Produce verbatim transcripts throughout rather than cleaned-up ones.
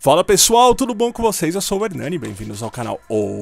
Fala pessoal, tudo bom com vocês? Eu sou o Hernani, bem-vindos ao canal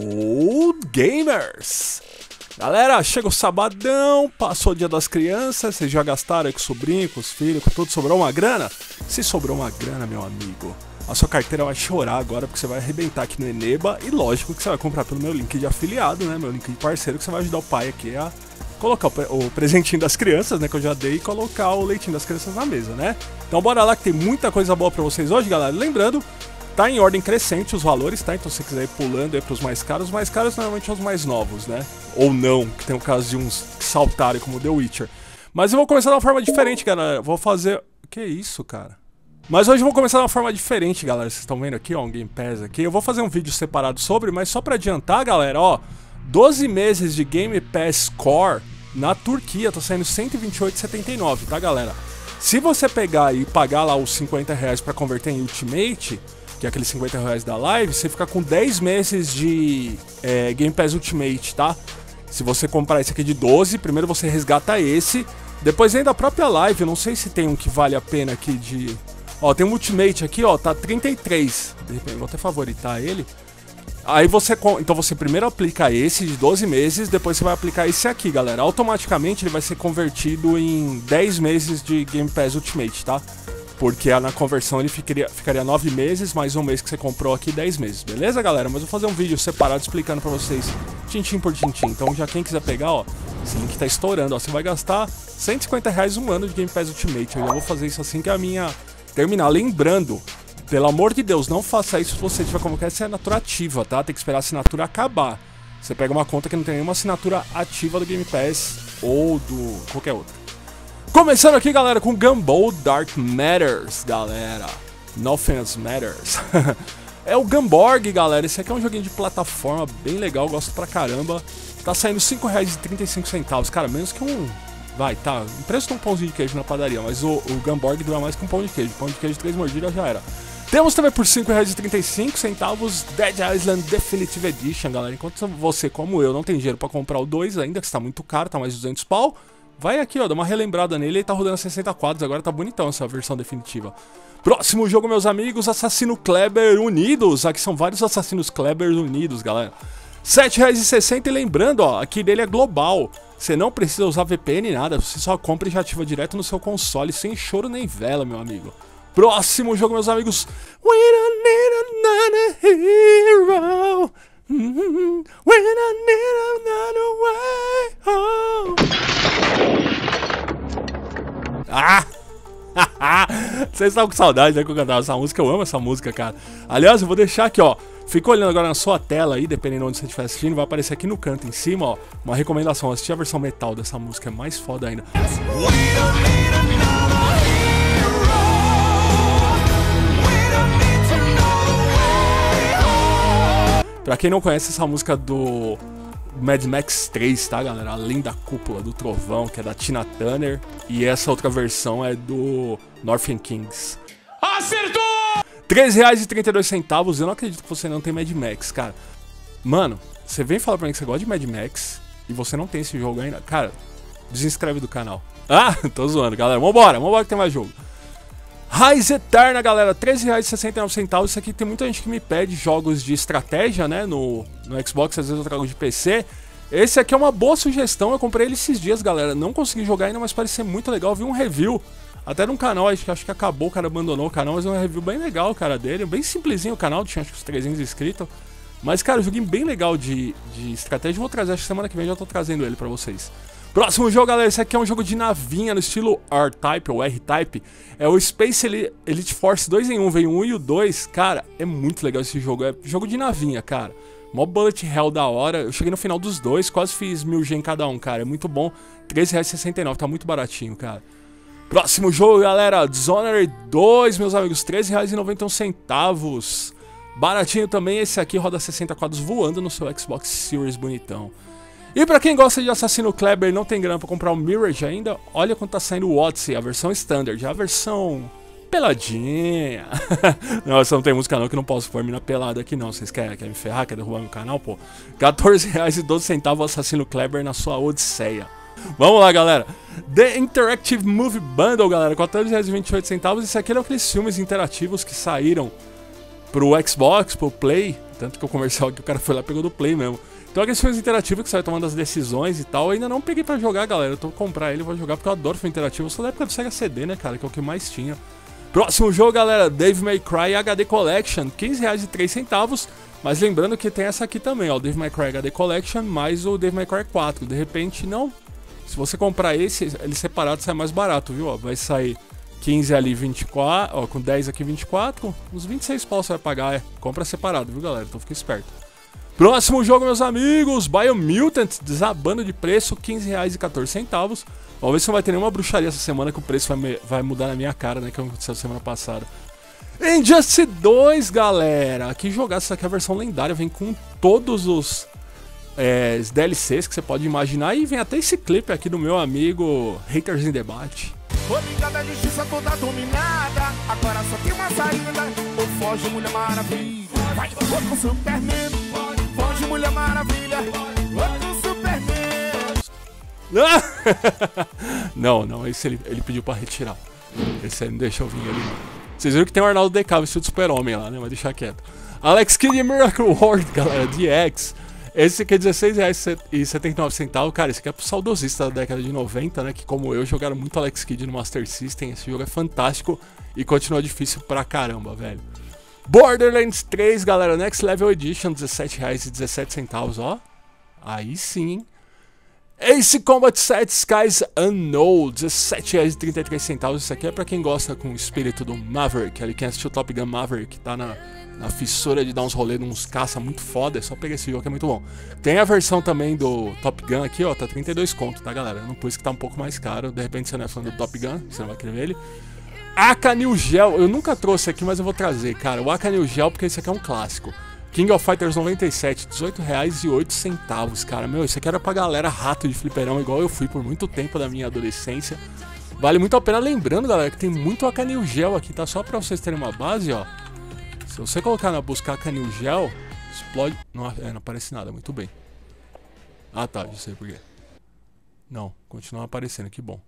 Old Gamers. Galera, chega o sabadão, passou o dia das crianças, vocês já gastaram aí com o sobrinho, com os filhos, com tudo, sobrou uma grana? Se sobrou uma grana, meu amigo, a sua carteira vai chorar agora porque você vai arrebentar aqui no Eneba e lógico que você vai comprar pelo meu link de afiliado, né, meu link de parceiro, que você vai ajudar o pai aqui a colocar o, pre o presentinho das crianças, né, que eu já dei, e colocar o leitinho das crianças na mesa, né? Então bora lá que tem muita coisa boa pra vocês hoje, galera. Lembrando, tá em ordem crescente os valores, tá? Então se você quiser ir pulando aí pros mais caros, os mais caros normalmente são os mais novos, né? Ou não, que tem o caso de uns que saltarem como The Witcher. Mas eu vou começar de uma forma diferente, galera. Vou fazer... Que isso, cara? Mas hoje eu vou começar de uma forma diferente, galera. Vocês estão vendo aqui, ó, um Game Pass aqui. Eu vou fazer um vídeo separado sobre, mas só pra adiantar, galera, ó, doze meses de Game Pass Core na Turquia, tá saindo cento e vinte e oito reais e setenta e nove centavos, tá, galera? Se você pegar e pagar lá os cinquenta reais pra converter em Ultimate, que é aqueles cinquenta reais da live, você fica com dez meses de é, Game Pass Ultimate, tá? Se você comprar esse aqui de doze, primeiro você resgata esse, depois vem da própria live, eu não sei se tem um que vale a pena aqui de... Ó, tem um Ultimate aqui, ó, tá trinta e três, de repente, vou até favoritar ele. Aí você, então você primeiro aplica esse de doze meses, depois você vai aplicar esse aqui, galera. Automaticamente ele vai ser convertido em dez meses de Game Pass Ultimate, tá? Porque na conversão ele ficaria, ficaria nove meses, mais um mês que você comprou aqui, dez meses, beleza, galera? Mas eu vou fazer um vídeo separado explicando pra vocês, tintim por tintim. Então já quem quiser pegar, ó, esse link tá estourando, ó. Você vai gastar cento e cinquenta reais um ano de Game Pass Ultimate. Eu já vou fazer isso assim que a minha terminar. Lembrando, pelo amor de Deus, não faça isso se você tiver como quer assinatura ativa, tá? Tem que esperar a assinatura acabar. Você pega uma conta que não tem nenhuma assinatura ativa do Game Pass ou do qualquer outra. Começando aqui, galera, com Gumball Dark Matters, galera. Nothing else matters. É o Gunborg, galera. Esse aqui é um joguinho de plataforma bem legal, gosto pra caramba. Tá saindo cinco reais e trinta e cinco centavos, cara, menos que um... Vai, tá, o preço de um pãozinho de queijo na padaria, mas o, o Gunborg dura mais que um pão de queijo. Pão de queijo de três mordidas já era. Temos também por cinco reais e trinta e cinco centavos Dead Island Definitive Edition, galera. Enquanto você, como eu, não tem dinheiro pra comprar o dois ainda, que está muito caro, tá mais de duzentos pau, vai aqui, ó, dá uma relembrada nele. Ele tá rodando sessenta quadros, agora tá bonitão essa versão definitiva. Próximo jogo, meus amigos, Assassino Kleber Unidos. Aqui são vários Assassinos Kleber Unidos, galera. sete reais e sessenta centavos e lembrando, ó, aqui dele é global. Você não precisa usar V P N nem nada, você só compra e já ativa direto no seu console, sem choro nem vela, meu amigo. Próximo jogo, meus amigos. We don't need another hero. Mm-hmm. We don't need another way home. Ah! Vocês estão com saudade, né, que eu cantava essa música? Eu amo essa música, cara. Aliás, eu vou deixar aqui, ó. Fica olhando agora na sua tela aí, dependendo de onde você estiver assistindo, vai aparecer aqui no canto em cima, ó, uma recomendação. Assistir a versão metal dessa música, é mais foda ainda. Pra quem não conhece essa música do Mad Max três, tá, galera? Além da Cúpula do Trovão, que é da Tina Turner, e essa outra versão é do Northern Kings. Acertou! treze reais e trinta e dois centavos, eu não acredito que você não tem Mad Max, cara. Mano, você vem falar pra mim que você gosta de Mad Max e você não tem esse jogo ainda. Cara, desinscreve do canal. Ah, tô zoando, galera. Vambora, vambora que tem mais jogo. Raiz Eterna, galera, treze reais e sessenta e nove centavos. Isso aqui tem muita gente que me pede jogos de estratégia, né, no, no Xbox, às vezes eu trago de P C. Esse aqui é uma boa sugestão, eu comprei ele esses dias, galera. Não consegui jogar ainda, mas parece ser muito legal. Eu vi um review até num canal, acho que, acho que acabou, o cara abandonou o canal, mas é um review bem legal, cara, dele. Bem simplesinho o canal, tinha acho que uns trezentos inscritos. Mas, cara, um joguinho bem legal de, de estratégia. Eu vou trazer, acho que semana que vem já tô trazendo ele pra vocês. Próximo jogo, galera, esse aqui é um jogo de navinha no estilo R-Type ou R-Type. É o Space Elite Force dois em um, vem o um e o dois. Cara, é muito legal esse jogo, é jogo de navinha, cara. Mó bullet hell da hora, eu cheguei no final dos dois, quase fiz mil G em cada um, cara. É muito bom, treze reais e sessenta e nove, tá muito baratinho, cara. Próximo jogo, galera, Dishonored dois, meus amigos, treze reais e noventa e um centavos. Baratinho também, esse aqui roda sessenta quadros voando no seu Xbox Series bonitão. E pra quem gosta de Assassino Kleber e não tem grana pra comprar o Mirage ainda, olha quanto tá saindo o Odyssey, a versão Standard, a versão peladinha. Não, essa não tem música não, que não posso pôr mina pelada aqui não, vocês querem, querem me ferrar, querem derrubar meu canal, pô. quatorze reais e doze centavos Assassino Kleber na sua Odisseia. Vamos lá, galera. The Interactive Movie Bundle, galera, quatorze reais e vinte e oito centavos. Esse aqui é aqueles filmes interativos que saíram pro Xbox, pro Play. Tanto que o comercial que o cara foi lá pegou do Play mesmo. Então aqueles filmes interativos que você vai tomando as decisões e tal, eu ainda não peguei pra jogar, galera. Eu tô comprar ele, vou jogar porque eu adoro filme interativo. Eu sou da época do Sega C D, né, cara, que é o que mais tinha. Próximo jogo, galera, Devil May Cry H D Collection, quinze reais e três centavos. Mas lembrando que tem essa aqui também, ó, o Devil May Cry H D Collection mais o Devil May Cry quatro. De repente, não. Se você comprar esse, ele separado sai mais barato, viu? Ó, vai sair quinze ali, vinte e quatro, ó, com dez aqui, vinte e quatro. Uns vinte e seis pau você vai pagar, é. Compra separado, viu, galera? Então fica esperto. Próximo jogo, meus amigos, Biomutant, desabando de preço, quinze reais e quatorze centavos. Vamos ver se não vai ter nenhuma bruxaria essa semana que o preço vai, me, vai mudar na minha cara, né, que aconteceu semana passada. Injustice dois, galera. Que jogar, essa aqui é a versão lendária, vem com todos os, é, os D L Cs que você pode imaginar. E vem até esse clipe aqui do meu amigo Haters in Debate. Obrigada, a justiça toda dominada. Agora só tem uma saída. Ou foge, Mulher Maravilha. Vai, outro Superman. Foge, Mulher Maravilha. Outro Superman. Não, não, esse ele, ele pediu pra retirar. Esse aí não deixa eu vir ali, não. Vocês viram que tem o Arnaldo D K vestido de Super-Homem lá, né? Mas deixa quieto. Alex Kidd Miracle World, galera, D X. Esse aqui é dezesseis reais e setenta e nove centavos. Cara, esse aqui é pro saudosista da década de noventa, né? Que como eu, jogaram muito Alex Kidd no Master System. Esse jogo é fantástico e continua difícil pra caramba, velho. Borderlands três, galera, Next Level Edition, dezessete reais e dezessete centavos, ó. Aí sim. Ace Combat sete Skies Unknown, dezessete reais e trinta e três centavos. Isso aqui é pra quem gosta com o espírito do Maverick. Ali quem assistiu Top Gun Maverick, tá na, na fissura de dar uns rolês nos caça muito foda. É só pegar esse jogo que é muito bom. Tem a versão também do Top Gun aqui, ó, tá trinta e dois conto, tá, galera? Eu não pus que tá um pouco mais caro. De repente você não é fã do Top Gun, você não vai querer ver ele. Aka New Gel, eu nunca trouxe aqui, mas eu vou trazer, cara. O Aka New Gel, porque esse aqui é um clássico. King of Fighters noventa e sete, dezoito reais e oito centavos, cara. Meu, isso aqui era pra galera rato de fliperão, igual eu fui por muito tempo da minha adolescência. Vale muito a pena, lembrando, galera, que tem muito Aka New Gel aqui, tá? Só pra vocês terem uma base, ó. Se você colocar na busca Aka New Gel, explode... Não, é, não aparece nada, muito bem. Ah, tá, já sei por quê. Não, continua aparecendo, que bom.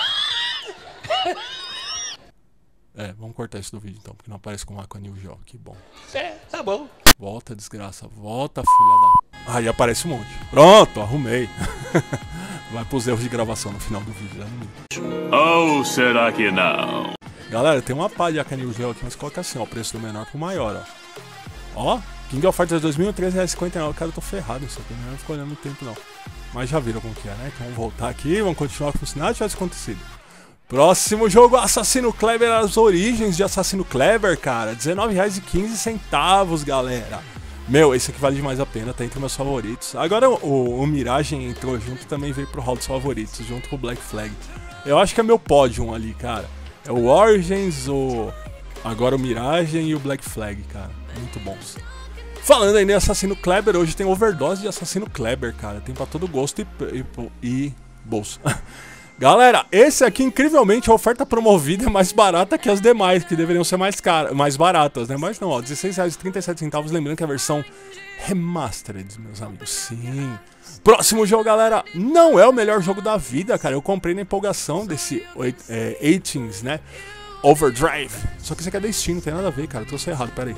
É, vamos cortar isso do vídeo então, porque não aparece com Aka New Gel, que bom. É, tá bom. Volta, desgraça, volta, filha da... Aí aparece um monte. Pronto, arrumei. Vai pros erros de gravação no final do vídeo, né? Ou será que não? Galera, tem uma pá de Aka New Gel aqui, mas coloca assim, ó, o preço do menor pro maior, ó. Ó, King of Fighters dois mil, treze reais e cinquenta e nove, cara, eu tô ferrado isso aqui, não ficou olhando muito tempo não. Mas já viram como que é, né? Então vamos voltar aqui, vamos continuar como se nada tivesse acontecido. Próximo jogo, Assassino Kleber, as origens de Assassino Kleber, cara, dezenove reais e quinze centavos, galera. Meu, esse aqui vale demais a pena, tá entre meus favoritos. Agora o, o Mirage entrou junto, também veio pro hall dos favoritos, junto com o Black Flag. Eu acho que é meu pódio ali, cara. É o Origins, o... agora o Mirage e o Black Flag, cara, muito bons. Falando ainda em Assassino Kleber, hoje tem overdose de Assassino Kleber, cara, tem pra todo gosto e, e, e bolso. Galera, esse aqui, incrivelmente, a oferta promovida é mais barata que as demais, que deveriam ser mais caras, mais baratas, né? Mas não, ó, dezesseis reais e trinta e sete centavos, lembrando que é a versão remastered, meus amigos, sim. Próximo jogo, galera, não é o melhor jogo da vida, cara, eu comprei na empolgação desse é, eighteens, né? Overdrive. Só que esse aqui é da Steam, não tem nada a ver, cara, eu tô errado, pera aí.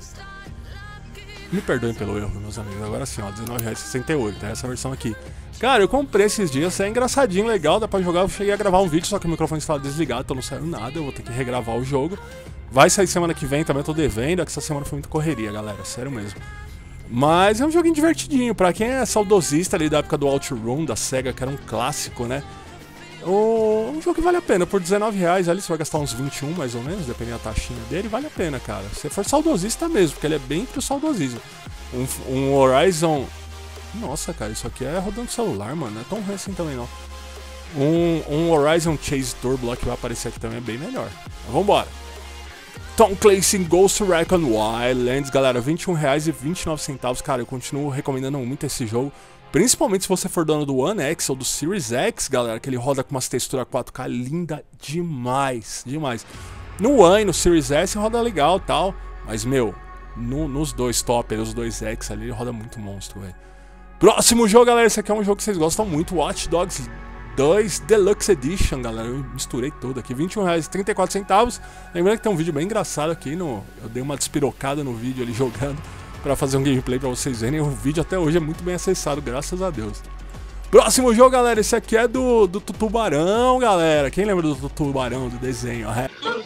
Me perdoem pelo erro, meus amigos. Agora sim, ó, dezenove reais e sessenta e oito, é essa versão aqui. Cara, eu comprei esses dias, é engraçadinho, legal, dá pra jogar. Eu cheguei a gravar um vídeo, só que o microfone estava desligado, então não saiu nada. Eu vou ter que regravar o jogo. Vai sair semana que vem, também eu tô devendo, é que essa semana foi muito correria, galera, sério mesmo. Mas é um joguinho divertidinho, pra quem é saudosista ali da época do OutRun, da SEGA, que era um clássico, né? O... um jogo que vale a pena, por dezenove reais ali, você vai gastar uns vinte e um mais ou menos, dependendo da taxinha dele, vale a pena, cara. Se for saudosista mesmo, porque ele é bem pro saudosismo. Um, um Horizon... Nossa, cara, isso aqui é rodando celular, mano, não é tão ruim assim também não. Um, um Horizon Chase Turbo que vai aparecer aqui também é bem melhor. Mas vambora. Tom Clancy Ghost Recon Wildlands, galera, vinte e um reais e vinte e nove centavos, cara, eu continuo recomendando muito esse jogo. Principalmente se você for dono do One X ou do Series X, galera, que ele roda com umas texturas quatro K linda demais, demais. No One e no Series S roda legal e tal, mas, meu, no, nos dois top, os dois X ali, ele roda muito monstro, velho. Próximo jogo, galera, esse aqui é um jogo que vocês gostam muito, Watch Dogs dois Deluxe Edition, galera. Eu misturei tudo aqui. vinte e um reais e trinta e quatro centavos. Lembrando que tem um vídeo bem engraçado aqui. No, eu dei uma despirocada no vídeo ali jogando pra fazer um gameplay pra vocês verem. O vídeo até hoje é muito bem acessado, graças a Deus. Próximo jogo, galera. Esse aqui é do, do Tubarão, galera. Quem lembra do Tubarão, do desenho? É.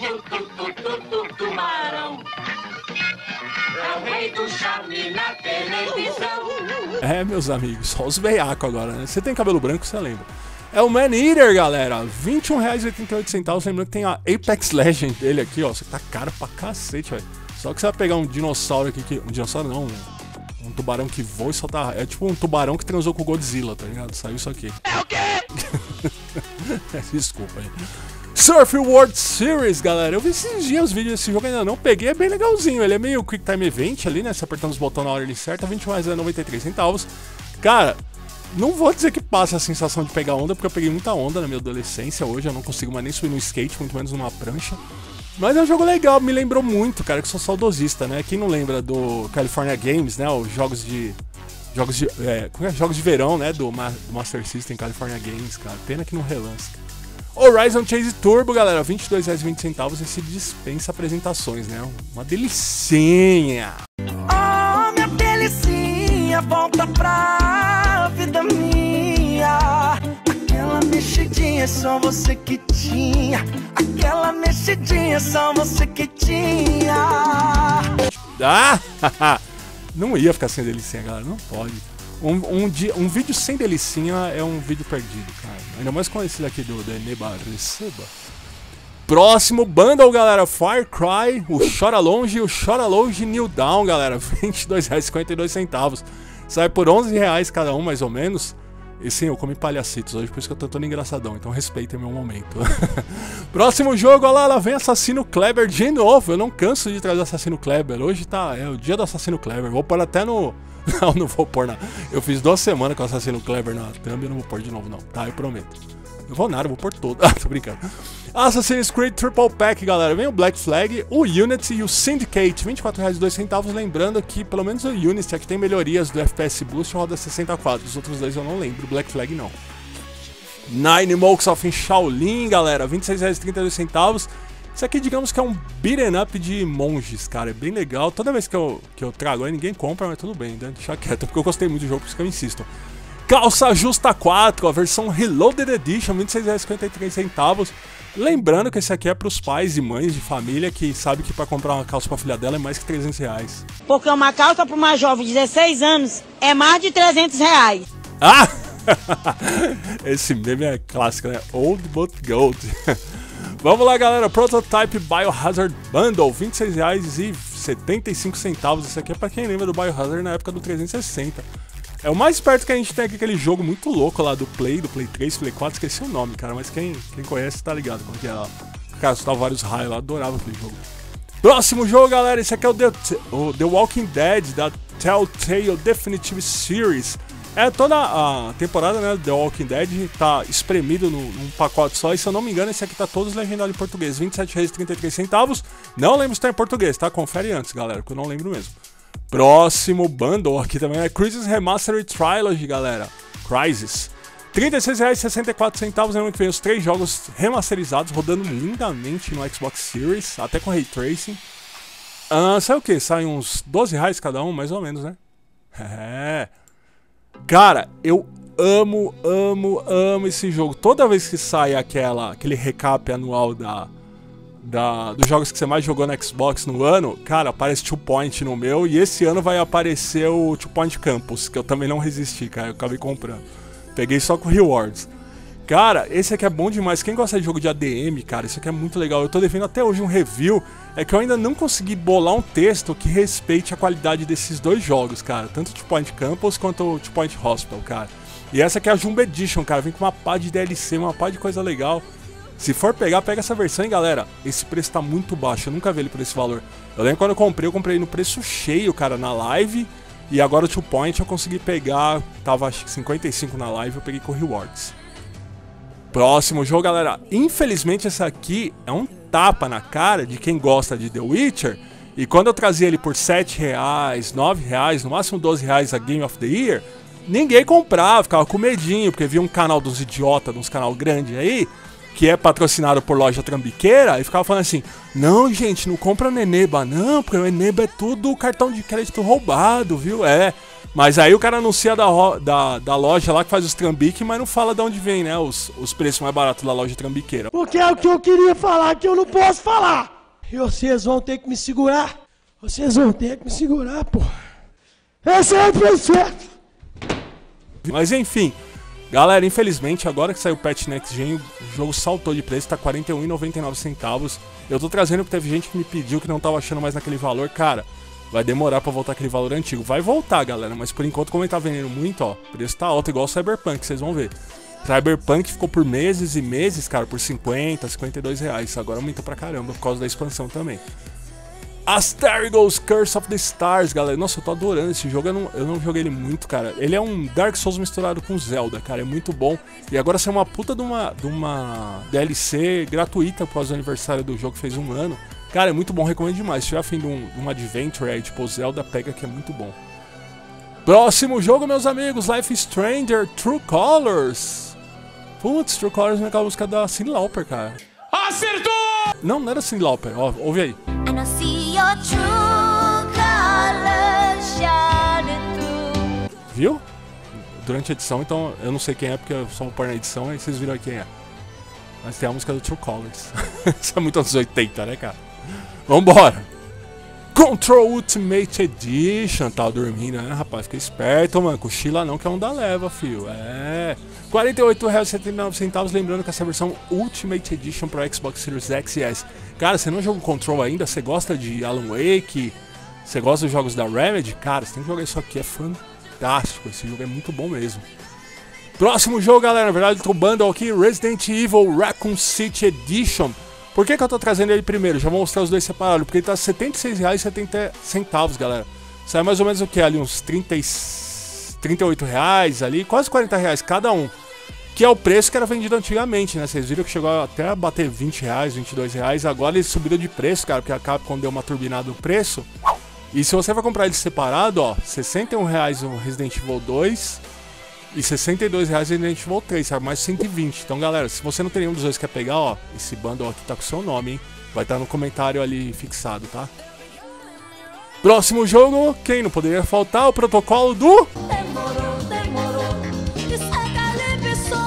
Tubarão é o rei do charme na televisão. É, meus amigos, só os veiacos agora, né? Você tem cabelo branco, você lembra. É o Man Eater, galera. vinte e um reais e oitenta e oito centavos. Lembrando que tem a Apex Legend dele aqui, ó. Você tá caro pra cacete, velho. Só que você vai pegar um dinossauro aqui que... Um dinossauro não, um, um tubarão que voa e solta... É tipo um tubarão que transou com o Godzilla, tá ligado? Saiu isso aqui. É o quê? Desculpa aí. Surf World Series, galera. Eu vi esses dias os vídeos desse jogo, ainda não peguei, é bem legalzinho. Ele é meio Quick Time Event ali, né? Você apertando os botões na hora certa, vinte reais e noventa e três centavos. Cara, não vou dizer que passa a sensação de pegar onda, porque eu peguei muita onda na minha adolescência. Hoje eu não consigo mais nem subir no skate, muito menos numa prancha. Mas é um jogo legal, me lembrou muito, cara, que sou saudosista, né? Quem não lembra do California Games, né? Os jogos de... Jogos de... É, como é? Jogos de verão, né? Do, Ma do Master System California Games, cara. Pena que não relança. Horizon Chase Turbo, galera, vinte e dois reais e vinte centavos. Esse dispensa apresentações, né? Uma delicinha. Oh, minha delicinha, volta pra vida minha. Aquela mexidinha, só você que tinha. Aquela mexidinha, só você que tinha. Ah! Não ia ficar sem delicinha, galera, não pode. Um, um, dia, um vídeo sem delicinha é um vídeo perdido, cara. Ainda mais com esse daqui do Neba Receba. Próximo bundle, galera. Far Cry, o Chora Longe e o Chora Longe New Dawn, galera. vinte e dois reais e cinquenta e dois centavos. Sai por onze reais cada um, mais ou menos. E sim, eu comi palhacitos hoje, por isso que eu tô todo engraçadão. Então respeitem meu momento. Próximo jogo, olha lá, lá vem Assassino Kleber de novo. Eu não canso de trazer Assassino Kleber. Hoje tá, é o dia do Assassino Kleber. Vou pôr até no... Não, não vou pôr não. Eu fiz duas semanas com o Assassino Kleber na thumb e não vou pôr de novo não, tá? Eu prometo. Eu vou nada, eu vou pôr todo. Ah, tô brincando. Assassin's Creed Triple Pack, galera. Vem o Black Flag, o Unity e o Syndicate. vinte e quatro reais e dois centavos. Lembrando que pelo menos o Unity aqui tem melhorias do F P S Boost, roda sessenta e quatro. Os outros dois eu não lembro. O Black Flag não. Nine Monks of Shaolin, galera. vinte e seis reais e trinta e dois centavos. Isso aqui, digamos que é um beat'em up de monges, cara. É bem legal. Toda vez que eu, que eu trago aí, ninguém compra, mas tudo bem, né? Deixa quieto, porque eu gostei muito do jogo, por isso que eu insisto. Calça Justa quatro, a versão Reloaded Edition, vinte e seis reais e cinquenta e três centavos. Lembrando que esse aqui é para os pais e mães de família que sabem que para comprar uma calça para a filha dela é mais que trezentos reais. Porque uma calça para uma jovem de dezesseis anos é mais de trezentos reais. Ah! Esse meme é clássico, né? Old but gold. Vamos lá, galera. Prototype Biohazard Bundle, vinte e seis reais e setenta e cinco centavos. Esse aqui é para quem lembra do Biohazard na época do trezentos e sessenta. É o mais perto que a gente tem aqui, aquele jogo muito louco lá do Play, do Play três, Play quatro, esqueci o nome, cara, mas quem, quem conhece tá ligado como que é lá. Cara, soltava vários raios lá, adorava aquele jogo. Próximo jogo, galera, esse aqui é o The, o The Walking Dead, da Telltale Definitive Series. É toda a temporada, né, The Walking Dead, tá espremido num, num pacote só, e se eu não me engano, esse aqui tá todos legendados em português, vinte e sete reais e trinta e três centavos. Não lembro se tá em português, tá? Confere antes, galera, que eu não lembro mesmo. Próximo bundle aqui também é Crysis Remastered Trilogy, galera. Crysis. trinta e seis reais e sessenta e quatro centavos. Lembra que vem os três jogos remasterizados, rodando lindamente no Xbox Series, até com Ray Tracing. Ah, sabe o que? Sai uns doze reais cada um, mais ou menos, né? É. Cara, eu amo, amo, amo esse jogo. Toda vez que sai aquela, aquele recap anual da... Da, dos jogos que você mais jogou no Xbox no ano, cara, aparece Two Point no meu, e esse ano vai aparecer o Two Point Campus, que eu também não resisti, cara, eu acabei comprando. Peguei só com Rewards. Cara, esse aqui é bom demais. Quem gosta de jogo de A D M, cara, isso aqui é muito legal. Eu tô devendo até hoje um review, é que eu ainda não consegui bolar um texto que respeite a qualidade desses dois jogos, cara, tanto o Two Point Campus quanto o Two Point Hospital, cara. E essa aqui é a Jumbo Edition, cara, vem com uma pá de D L C, uma pá de coisa legal. Se for pegar, pega essa versão, hein, galera. Esse preço tá muito baixo, eu nunca vi ele por esse valor. Eu lembro quando eu comprei, eu comprei no preço cheio, cara, na live. E agora o Two Point eu consegui pegar, tava acho que cinquenta e cinco na live, eu peguei com Rewards. Próximo jogo, galera. Infelizmente esse aqui é um tapa na cara de quem gosta de The Witcher. E quando eu trazia ele por sete reais, nove reais, no máximo doze reais a Game of the Year, ninguém comprava, ficava com medinho, porque via um canal dos idiotas, uns canal grande aí, que é patrocinado por loja trambiqueira, e ficava falando assim, não, gente, não compra no Eneba, não, porque o Eneba é tudo cartão de crédito roubado, viu? É, mas aí o cara anuncia da, da, da loja lá que faz os trambiques, mas não fala de onde vem, né, os, os preços mais baratos da loja trambiqueira. Porque é o que eu queria falar, que eu não posso falar. E vocês vão ter que me segurar. Vocês vão ter que me segurar, pô. Esse é o preço certo. Mas enfim, galera, infelizmente agora que saiu o patch Next Gen, o jogo saltou de preço, tá quarenta e um reais e noventa e nove centavos. Eu tô trazendo porque teve gente que me pediu que não tava achando mais naquele valor. Cara, vai demorar pra voltar aquele valor antigo. Vai voltar, galera, mas por enquanto, como ele tá vendendo muito, ó, o preço tá alto, igual o Cyberpunk, vocês vão ver. Cyberpunk ficou por meses e meses, cara, por cinquenta, cinquenta e dois reais. Agora aumentou pra caramba por causa da expansão também. Asterigos Curse of the Stars, galera. Nossa, eu tô adorando esse jogo. Eu não, eu não joguei ele muito, cara. Ele é um Dark Souls misturado com Zelda, cara. É muito bom. E agora saiu uma puta de uma, de uma D L C gratuita por causa do aniversário do jogo que fez um ano. Cara, é muito bom, recomendo demais. Se tiver afim de um, um adventure aí, tipo Zelda, pega que é muito bom. Próximo jogo, meus amigos. Life is Stranger True Colors. Putz, True Colors é aquela música da Cyndi Lauper, cara. Acertou! Não, não era Cyndi Lauper. Ó, ouve aí. And I see your true colors shining through. Viu? Durante a edição, então eu não sei quem é, porque eu só vou pôr na edição e vocês viram aí quem é. Mas tem a música do True Colors. Isso é muito anos oitenta, né, cara? Vambora! Control Ultimate Edition. Tá dormindo, né, rapaz? Fica esperto, mano. Cochila não, que é um da leva, fio. É. quarenta e oito reais e setenta e nove centavos. Lembrando que essa versão Ultimate Edition para Xbox Series X e S. Cara, você não jogou Control ainda? Você gosta de Alan Wake? Você gosta dos jogos da Remedy? Cara, você tem que jogar isso aqui. É fantástico. Esse jogo é muito bom mesmo. Próximo jogo, galera. Na verdade, eu tô bundle aqui. Resident Evil Raccoon City Edition. Por que que eu tô trazendo ele primeiro? Já vou mostrar os dois separados. Porque ele tá setenta e seis reais e setenta centavos, galera. Sai mais ou menos o que? Ali uns trinta e oito reais ali. Quase quarenta reais cada um. Que é o preço que era vendido antigamente, né? Vocês viram que chegou até a bater vinte reais, vinte e dois reais. Agora ele subiu de preço, cara. Porque a Capcom deu uma turbinada no preço. E se você vai comprar ele separado, ó. sessenta e um reais o Resident Evil dois. E sessenta e dois reais o Resident Evil três, sabe? Mais cento e vinte. Então, galera, se você não tem nenhum dos dois que quer pegar, ó. Esse bundle aqui tá com o seu nome, hein? Vai estar no comentário ali fixado, tá? Próximo jogo, quem não poderia faltar? O protocolo do... Demorou, demorou. Isso é Calypso.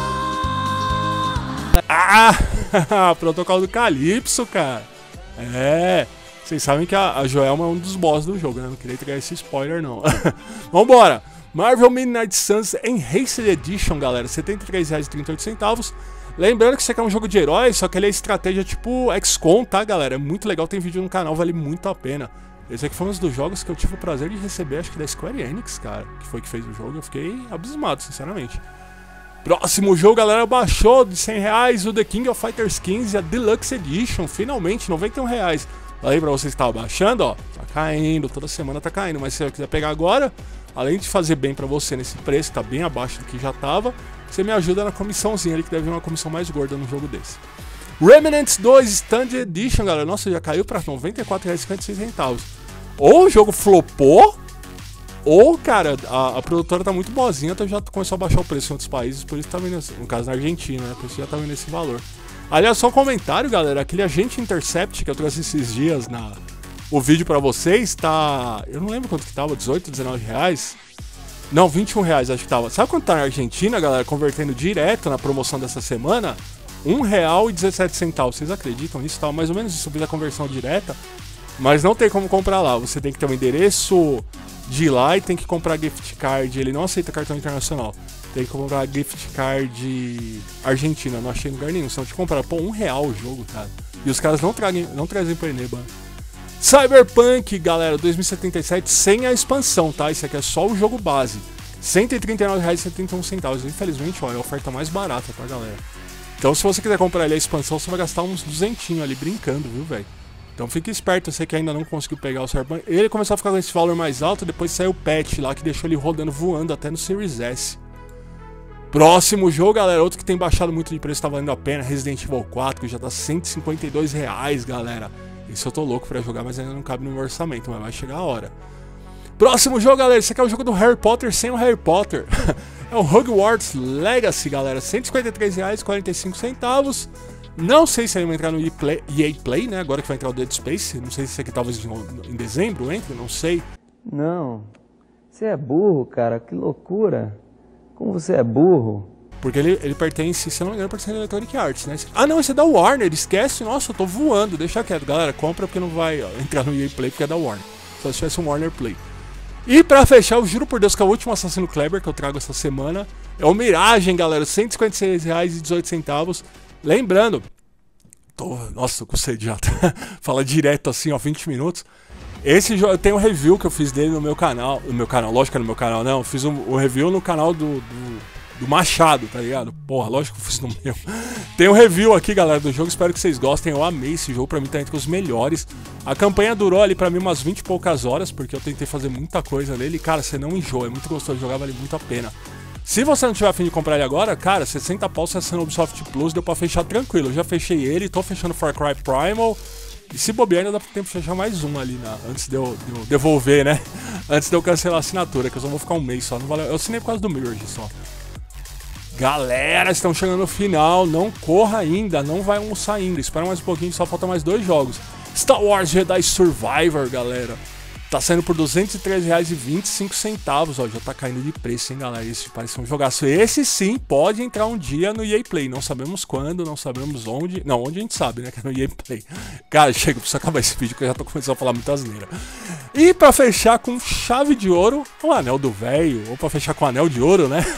Ah! Protocolo do Calypso, cara. É... Vocês sabem que a, a Joelma é um dos boss do jogo, né? Não queria entregar esse spoiler, não. Vambora! Marvel Midnight Suns Enhanced Edition, galera. setenta e três reais e trinta e oito centavos. Lembrando que isso aqui é um jogo de heróis, só que ele é estratégia tipo X COM, tá, galera? É muito legal, tem vídeo no canal, vale muito a pena. Esse aqui foi um dos jogos que eu tive o prazer de receber, acho que da Square Enix, cara. Que foi que fez o jogo, eu fiquei abismado, sinceramente. Próximo jogo, galera, baixou de cem reais o The King of Fighters quinze, a Deluxe Edition, finalmente, noventa e um reais. Aí pra vocês que estavam baixando, ó, tá caindo, toda semana tá caindo, mas se você quiser pegar agora, além de fazer bem pra você nesse preço, que tá bem abaixo do que já tava, você me ajuda na comissãozinha ali, que deve vir uma comissão mais gorda num jogo desse. Remnants dois Stand Edition, galera, nossa, já caiu pra noventa e quatro reais e cinquenta e seis centavos. Ou o jogo flopou, ou, cara, a, a produtora tá muito boazinha, então já começou a baixar o preço em outros países, por isso tá vindo, no caso na Argentina, né, por isso já tá vindo esse valor. Aliás, só um comentário, galera, aquele Agente Intercept que eu trouxe esses dias na o vídeo pra vocês, tá... Eu não lembro quanto que tava, dezoito, dezenove reais? Não, vinte e um reais acho que tava. Sabe quanto tá na Argentina, galera, convertendo direto na promoção dessa semana? um real e dezessete centavos, vocês acreditam nisso? Tava mais ou menos isso, fiz a conversão direta, mas não tem como comprar lá, você tem que ter um endereço de lá e tem que comprar gift card, ele não aceita cartão internacional. Tem que comprar gift card argentina, não achei em lugar nenhum, senão te comprar, pô, um real o jogo, cara. E os caras não, tragem, não trazem pra Eneba. Cyberpunk, galera, dois mil e setenta e sete sem a expansão, tá? Isso aqui é só o jogo base. cento e trinta e nove reais e setenta e um centavos. Infelizmente, ó, é a oferta mais barata, tá, galera? Então, se você quiser comprar ali a expansão, você vai gastar uns duzentinhos ali brincando, viu, velho? Então fique esperto, você que ainda não conseguiu pegar o Cyberpunk. Ele começou a ficar com esse valor mais alto, depois saiu o patch lá que deixou ele rodando, voando até no Series S. Próximo jogo, galera, outro que tem baixado muito de preço, tá valendo a pena, Resident Evil quatro, que já tá cento e cinquenta e dois reais, galera. Isso eu tô louco pra jogar, mas ainda não cabe no meu orçamento, mas vai chegar a hora. Próximo jogo, galera, esse aqui é o jogo do Harry Potter sem o Harry Potter. É o Hogwarts Legacy, galera, cento e cinquenta e três reais e quarenta e cinco centavos. Não sei se ele vai entrar no E A Play, E A Play, né, agora que vai entrar o Dead Space. Não sei se esse aqui talvez em dezembro entre, não sei. Não, você é burro, cara, que loucura. Como você é burro. Porque ele, ele pertence, se não me engano, pertence a Electronic Arts, né? Ah, não, esse é da Warner, esquece. Nossa, eu tô voando, deixa quieto. Galera, compra porque não vai ó, entrar no E A Play porque é da Warner. Só se tivesse um Warner Play. E pra fechar, eu juro por Deus que é o último Assassino Kleber que eu trago essa semana. É o Mirage, galera, cento e cinquenta e seis reais e dezoito centavos. Lembrando, tô, nossa, tô com sede já. Fala direto assim, ó, vinte minutos. Esse jogo, tem um review que eu fiz dele no meu canal. No meu canal, lógico que é no meu canal, não. Eu fiz um, um review no canal do... do do Machado, tá ligado? Porra, lógico que eu fiz no meu. Tem um review aqui, galera, do jogo. Espero que vocês gostem. Eu amei esse jogo, pra mim tá entre os melhores. A campanha durou ali pra mim umas vinte e poucas horas, porque eu tentei fazer muita coisa nele. E, cara, você não enjoa, é muito gostoso de jogar, vale muito a pena. Se você não tiver a fim de comprar ele agora, cara, sessenta pau acessando o Ubisoft Plus, deu pra fechar tranquilo. Eu já fechei ele, tô fechando Far Cry Primal. E se bobear, ainda dá tempo de fechar mais um ali, na, antes de eu, de eu devolver, né? Antes de eu cancelar a assinatura, que eu só vou ficar um mês só. Não vale... Eu assinei por causa do Mirage só. Galera, estão chegando no final, não corra ainda, não vai almoçar ainda, espera mais um pouquinho, só falta mais dois jogos. Star Wars Jedi Survivor, galera, tá saindo por duzentos e treze reais e vinte e cinco centavos, ó, já tá caindo de preço, hein, galera, esse parece um jogaço. Esse sim pode entrar um dia no E A Play, não sabemos quando, não sabemos onde, não, onde a gente sabe, né, que é no E A Play. Cara, chega, preciso acabar esse vídeo que eu já tô começando a falar muita asneira. E pra fechar com chave de ouro, o anel do velho, ou pra fechar com anel de ouro, né?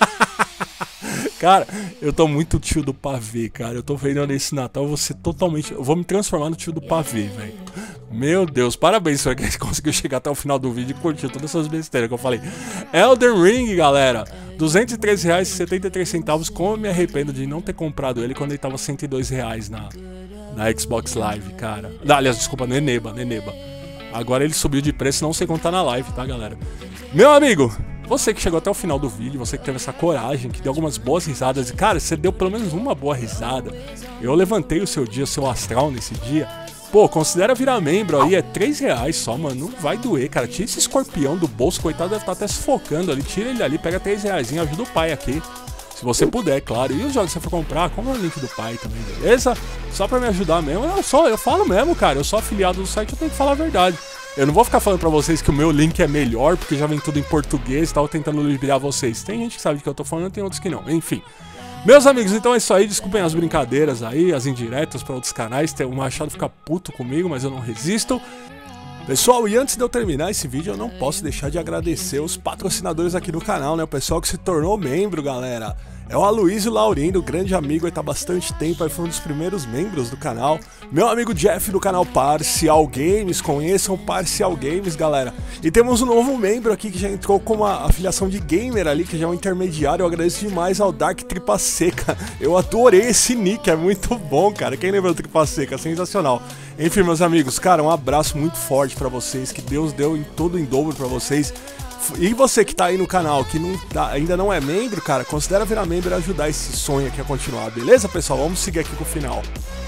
Cara, eu tô muito tio do pavê, cara. Eu tô vendo nesse Natal, eu vou ser totalmente... Eu vou me transformar no tio do pavê, velho. Meu Deus, parabéns pra quem conseguiu chegar até o final do vídeo e curtiu todas essas besteiras que eu falei. Elden Ring, galera. duzentos e treze reais e setenta e três centavos. Como eu me arrependo de não ter comprado ele quando ele tava cento e dois reais na, na Xbox Live, cara. Ah, aliás, desculpa, no Eneba, no Eneba. Agora ele subiu de preço, não sei quanto tá na live, tá, galera? Meu amigo... Você que chegou até o final do vídeo, você que teve essa coragem, que deu algumas boas risadas, e cara, você deu pelo menos uma boa risada. Eu levantei o seu dia, o seu astral nesse dia. Pô, considera virar membro aí, é três reais só, mano, não vai doer, cara. Tira esse escorpião do bolso, coitado, deve estar até sufocando ali, tira ele ali, pega três reais, ajuda o pai aqui. Se você puder, claro. E os jogos que você for comprar, compra o link do pai também, beleza? Só pra me ajudar mesmo, eu, só, eu falo mesmo, cara, eu sou afiliado do site, eu tenho que falar a verdade. Eu não vou ficar falando pra vocês que o meu link é melhor, porque já vem tudo em português e tal, tentando ludibriar vocês. Tem gente que sabe do que eu tô falando, tem outros que não. Enfim. Meus amigos, então é isso aí. Desculpem as brincadeiras aí, as indiretas pra outros canais. O Machado fica puto comigo, mas eu não resisto. Pessoal, e antes de eu terminar esse vídeo, eu não posso deixar de agradecer os patrocinadores aqui do canal, né? O pessoal que se tornou membro, galera. É o Aloysio Laurindo, grande amigo, aí tá há bastante tempo, aí foi um dos primeiros membros do canal. Meu amigo Jeff do canal Parcial Games, conheçam Parcial Games, galera. E temos um novo membro aqui que já entrou com uma afiliação de gamer ali, que já é um intermediário. Eu agradeço demais ao Dark Tripa Seca. Eu adorei esse nick, é muito bom, cara. Quem lembra do Tripa Seca? Sensacional. Enfim, meus amigos, cara, um abraço muito forte pra vocês, que Deus deu em todo em dobro pra vocês. E você que tá aí no canal, que não tá, ainda não é membro, cara, considera virar membro e ajudar esse sonho aqui a continuar, beleza, pessoal? Vamos seguir aqui com o final.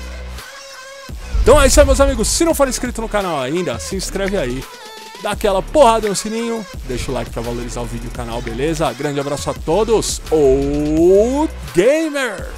Então é isso aí, meus amigos. Se não for inscrito no canal ainda, se inscreve aí. Dá aquela porrada no sininho, deixa o like pra valorizar o vídeo e o canal, beleza? Grande abraço a todos. O Gamer!